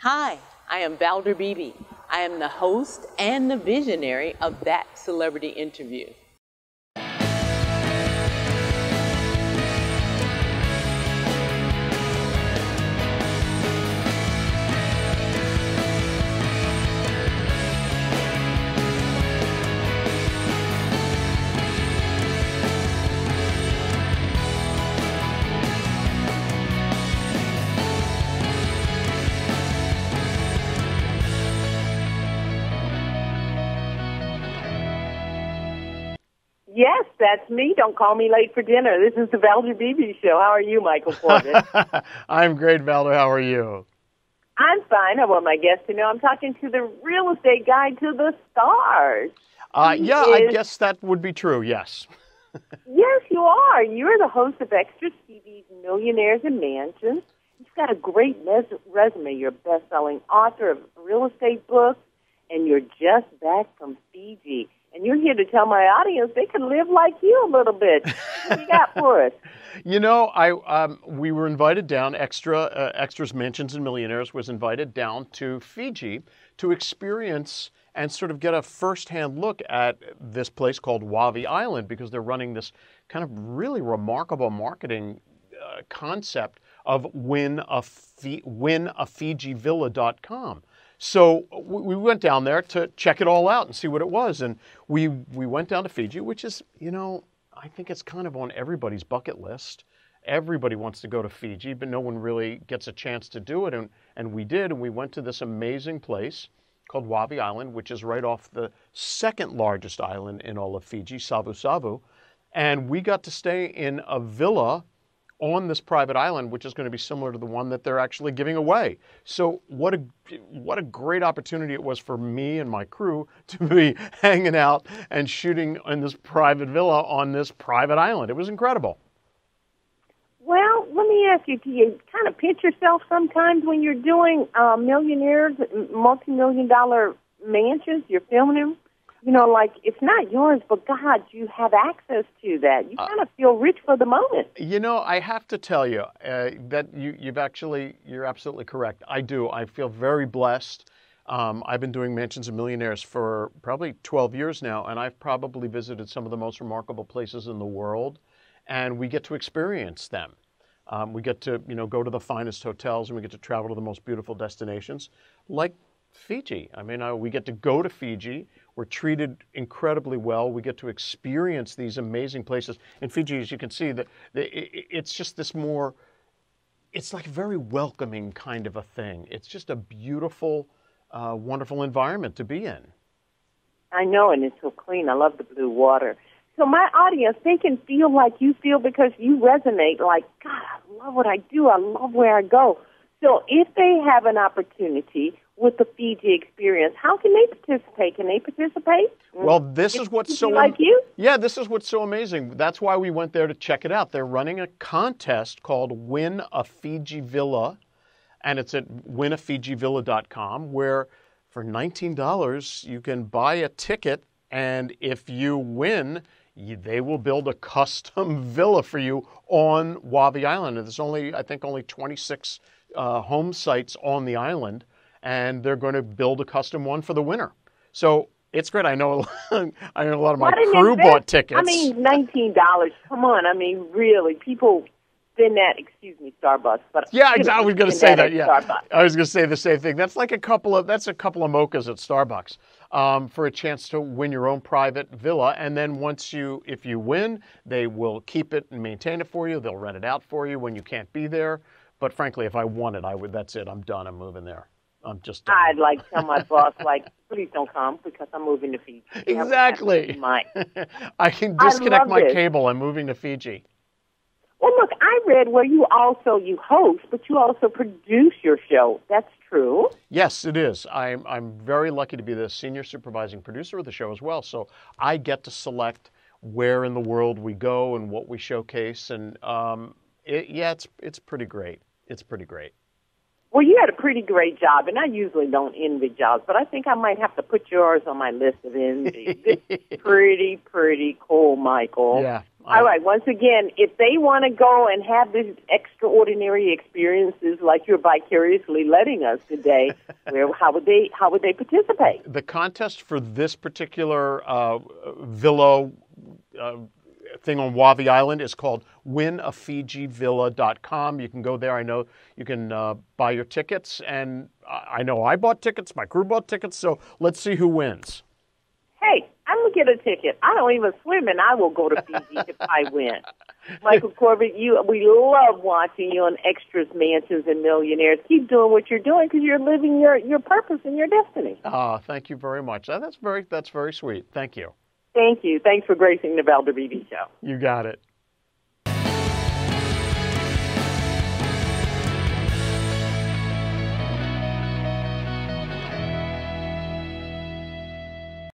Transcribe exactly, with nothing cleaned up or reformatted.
Hi, I am Valder Beebe. I am the host and the visionary of That Celebrity Interview. Yes, that's me. Don't call me late for dinner. This is the Valder Beebe Show. How are you, Michael Corbett? I'm great, Valder. How are you? I'm fine. I want my guests to know I'm talking to the real estate guy to the stars. Uh, He yeah, is, I guess that would be true, yes. Yes, you are. You're the host of Extra T V's Millionaires and Mansions. You've got a great res- resume. You're a best-selling author of real estate books, and you're just back from Fiji. And you're here to tell my audience they can live like you a little bit. What do you got for us? You know, I um, we were invited down, Extra uh, Extras Mansions and Millionaires was invited down to Fiji to experience and sort of get a first-hand look at this place called Wavi Island, because they're running this kind of really remarkable marketing uh, concept of win a win a Fiji Villa dot com. So we went down there to check it all out and see what it was. And we we went down to Fiji, which is, you know, I think it's kind of on everybody's bucket list. Everybody wants to go to Fiji, but no one really gets a chance to do it. And, and we did, and we went to this amazing place called Wavi Island, which is right off the second largest island in all of Fiji, Savu Savu. And we got to stay in a villa on this private island, which is going to be similar to the one that they're actually giving away. So what a what a great opportunity it was for me and my crew to be hanging out and shooting in this private villa on this private island. It was incredible. Well, let me ask you, do you kind of pinch yourself sometimes when you're doing uh, millionaires, multi-million dollar mansions, you're filming them? You know, like, it's not yours, but God, you have access to that. You kind of feel rich for the moment. You know, I have to tell you uh, that you, you've actually, you're absolutely correct. I do. I feel very blessed. Um, I've been doing Mansions and Millionaires for probably twelve years now, and I've probably visited some of the most remarkable places in the world, and we get to experience them. Um, we get to, you know, go to the finest hotels, and we get to travel to the most beautiful destinations, like Fiji. I mean, uh, we get to go to Fiji. We're treated incredibly well. We get to experience these amazing places. In Fiji, as you can see, the, the, it, it's just this more, it's like a very welcoming kind of a thing. It's just a beautiful, uh, wonderful environment to be in. I know, and it's so clean. I love the blue water. So my audience, they can feel like you feel because you resonate like, God, I love what I do. I love where I go. So if they have an opportunity with the Fiji experience, how can they participate? Can they participate? Well, this is what's so like you? Yeah, this is what's so amazing. That's why we went there to check it out. They're running a contest called Win a Fiji Villa, and it's at win a Fiji Villa dot com, where for nineteen dollars you can buy a ticket, and if you win, you, they will build a custom villa for you on Wavi Island. And there's only, I think, only twenty-six uh, home sites on the island, and they're going to build a custom one for the winner. So it's great. I know, I know a lot of my crew invest? bought tickets. I mean, nineteen dollars. Come on. I mean, really, people spend that. Excuse me, Starbucks. But yeah, exactly. I was going to say that. Yeah, Starbucks. I was going to say the same thing. That's like a couple of that's a couple of mochas at Starbucks um, for a chance to win your own private villa. And then once you, if you win, they will keep it and maintain it for you. They'll rent it out for you when you can't be there. But frankly, if I won it, I would. That's it. I'm done. I'm moving there. I'm just done. I'd like to tell my boss, like, please don't come because I'm moving to Fiji. Exactly. I can disconnect I my this. cable. I'm moving to Fiji. Well, look, I read where you also, you host, but you also produce your show. That's true. Yes, it is. I'm, I'm very lucky to be the senior supervising producer of the show as well. So I get to select where in the world we go and what we showcase. And um, it, yeah, it's, it's pretty great. It's pretty great. Well, you had a pretty great job, and I usually don't envy jobs, but I think I might have to put yours on my list of envy. It's pretty, pretty cool, Michael. Yeah. All right. Once again, if they want to go and have these extraordinary experiences like you're vicariously letting us today, where how would they how would they participate? The contest for this particular uh, villa uh, thing on Wavi Island is called win a Fiji Villa dot com. You can go there. I know you can uh, buy your tickets, and I know I bought tickets. My crew bought tickets. So let's see who wins. Hey, I'm going to get a ticket. I don't even swim, and I will go to Fiji if I win. Michael Corbett, you, we love watching you on Extras, Mansions, and Millionaires. Keep doing what you're doing because you're living your, your purpose and your destiny. Ah, thank you very much. That's very, that's very sweet. Thank you. Thank you. Thanks for gracing the Valder Beebe Show. You got it.